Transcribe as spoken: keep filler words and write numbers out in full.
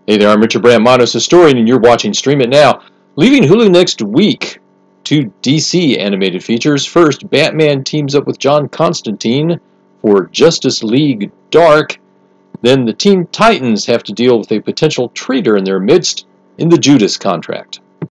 Hey there, I'm Richard Brandt, Monos Historian, and you're watching Stream It Now. Leaving Hulu next week, two D C animated features. First, Batman teams up with John Constantine for Justice League Dark. Then the Teen Titans have to deal with a potential traitor in their midst in the Judas Contract.